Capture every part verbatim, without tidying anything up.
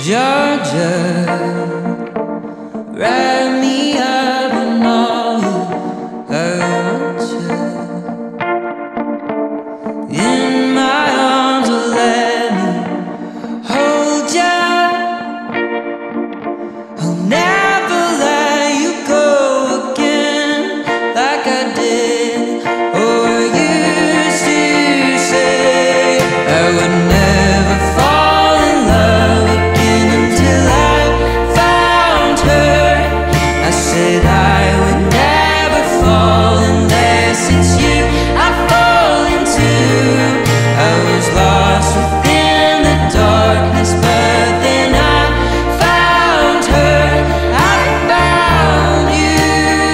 Georgia, wrap me up in all you hurt you. In my arms, oh, let me hold ya. I'll never let you go again like I did or used to say. I would never fall in love again until I found her. I said I would never fall unless it's you I fall into. I was lost within the darkness, but then I found her. I found you.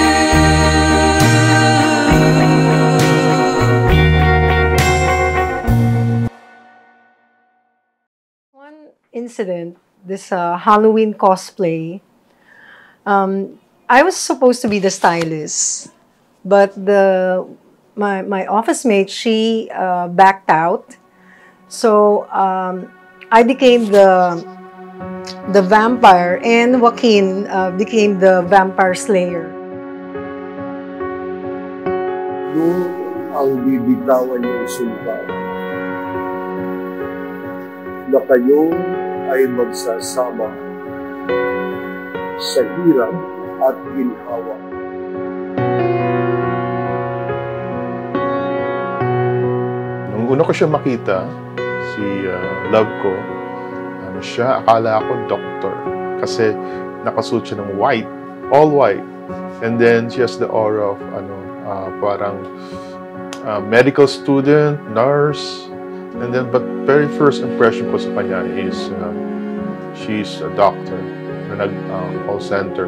One incident, this uh, Halloween cosplay, um, I was supposed to be the stylist, but the my my office mate, she uh, backed out, so um, I became the the vampire, and Joaquin uh, became the vampire slayer. Noon ang bibitawan niyang sumpa na kayo ay magsasama sa hirap at ginhawa. Nung una ko siya makita, si uh, love ko, ano siya, akala ko doctor. Kasi nakasuot siya ng white, all white. And then she has the aura of ano, uh, parang uh, medical student, nurse. And then, but very first impression ko sa kanya is uh, she's a doctor na nag-call uh, center.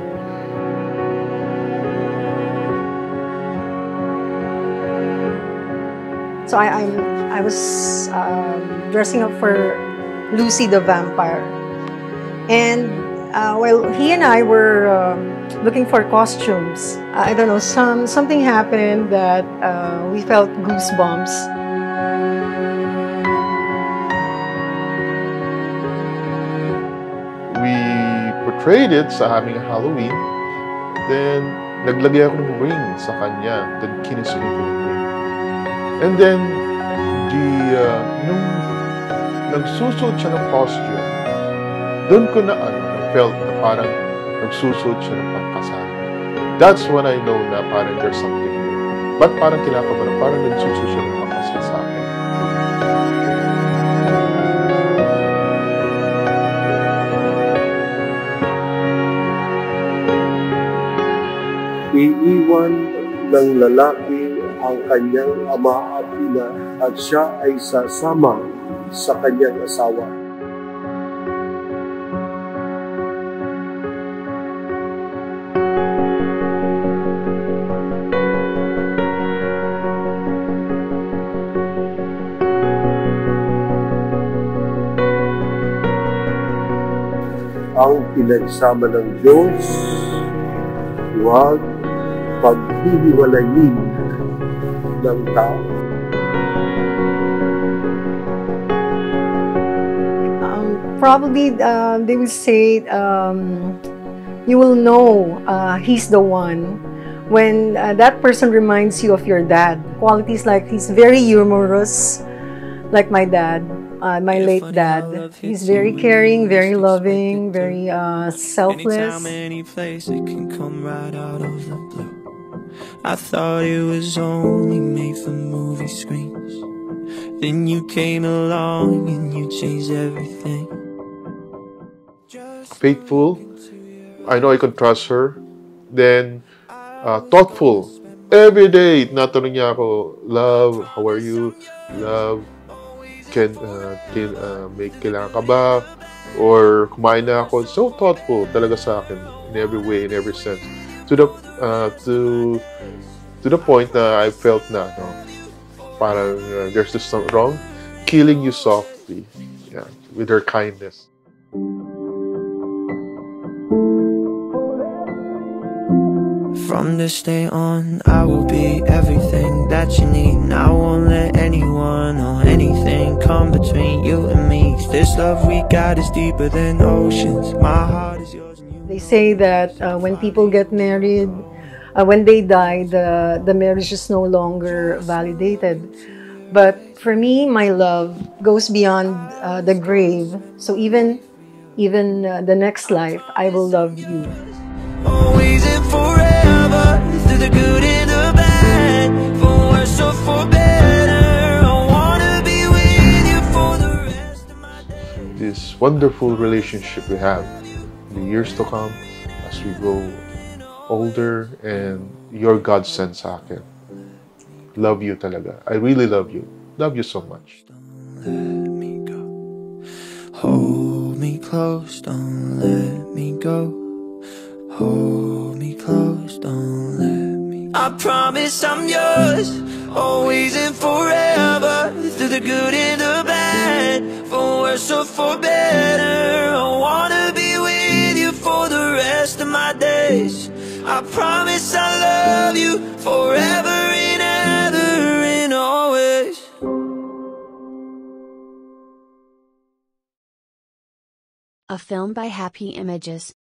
So I I'm, I was um, dressing up for Lucy the vampire, and uh, while he and I were um, looking for costumes, I don't know, some something happened that uh, we felt goosebumps. We portrayed it sa aming Halloween. Then, naglagay ako ng ring sa kanya. Then, kinis ko yung ring. And then, the, uh, nung nagsusuot siya ng costume, doon ko na, ano, felt na parang nagsusuot siya ng pangkasal. That's when I know na parang there's something new. But parang kinakabahan, parang nagsusuot siya ng pangkasal sa akin. Iiwan ng lalaki ang kanyang ama at ina at siya ay sasama sa kanyang asawa. Ang pinagsama ng Diyos, huwag paghihiwalayin ng tao. Um, probably uh, they will say um, you will know uh, he's the one when uh, that person reminds you of your dad. Qualities like he's very humorous, like my dad, uh, my late dad. He's very caring, very loving, very uh, selfless. I thought it was only made for movie screens. Then you came along and you changed everything. Faithful, I know I can trust her. Then, uh, thoughtful. Every day, tinatanong niya ako, love, how are you? Love, can, uh, can uh, make kailangan ka ba? Or kumain na ako. So thoughtful talaga sa akin in every way, in every sense. To the uh, to to the point na I felt na no, parang uh, there's just something wrong, killing you softly, yeah, with her kindness. From this day on, I will be everything that you need, and I won't let anyone or anything come between you and me. 'Cause this love we got is deeper than oceans. My heart is yours and you. They say that uh, when people get married, uh, when they die, the, the marriage is no longer validated. But for me, my love goes beyond uh, the grave. So even, even uh, the next life, I will love you. Always and forever, through the good and the bad, for worse or for better. I wanna be with you for the rest of my days. This wonderful relationship we have in the years to come as we grow older, and your God sent sa akin. Love you talaga. I really love you. Love you so much. Don't let me go. Hold me close, don't let me go. Hold me close, don't let me go. I promise I'm yours, always and forever, through the good and the bad, for worse or for better. I wanna be with you for the rest of my days. I promise I love you forever and ever and always. A film by Happy Images.